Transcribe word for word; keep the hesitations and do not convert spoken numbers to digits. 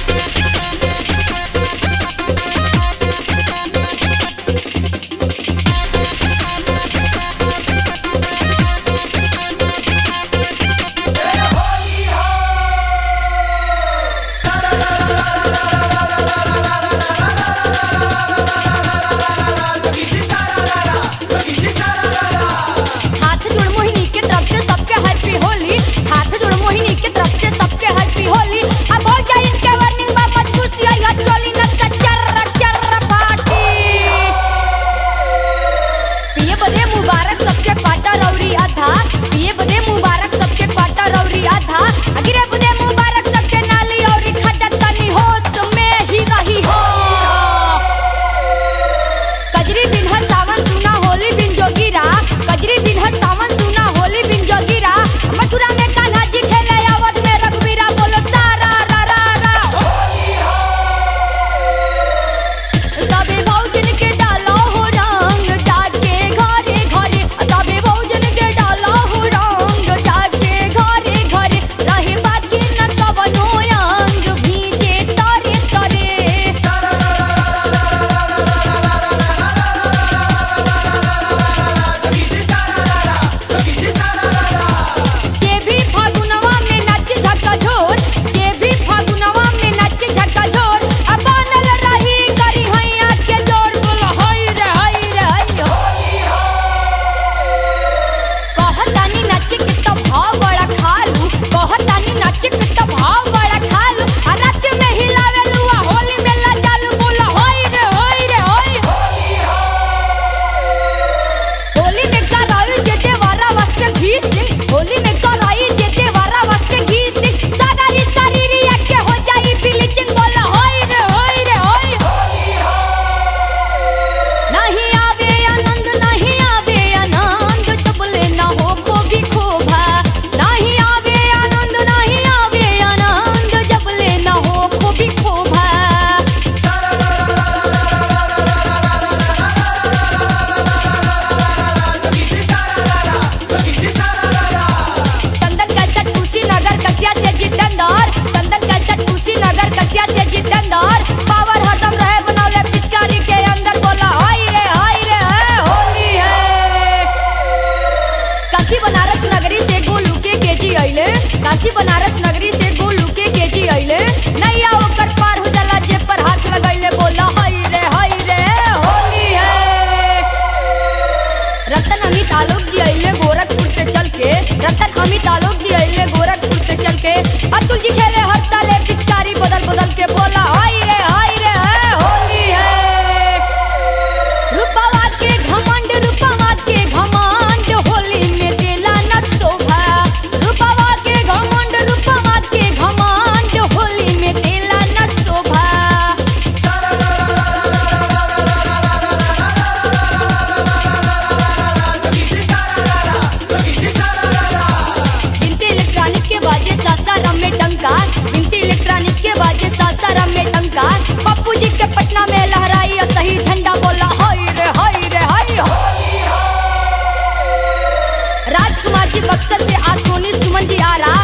काशी बनारस नगरी से गोलू के केजी अइले नैया ओकर पार हो जाला जे पर हाथ लगैले बोला हाय रे हाय रे होली है। रतन अमित आलोक जी अइले गोरखपुर से चल के रतन अमित आलोक जी अइले गोरखपुर से चल के अतुल जी खेले हर ताले पिचकारी बदल बदल के बोला हाय रे हाय रे होली है। रूपावा के घमंड रूपावा के घमंड होली में देला न शोभा रूपावा के घमंड रूपावा के घमंड होली में देला न शोभा। बिनती इलेक्ट्रॉनिक के बाजे सासाराम में डंका बिनती इलेक्ट्रॉनिक के बाजे सासाराम में डंका पप्पू जी के पटना में लहराई और सही झंडा बोला हाय रे हाय रे हाय। राजकुमार जी बक्सर से आज सोनी सुमन जी आ रहा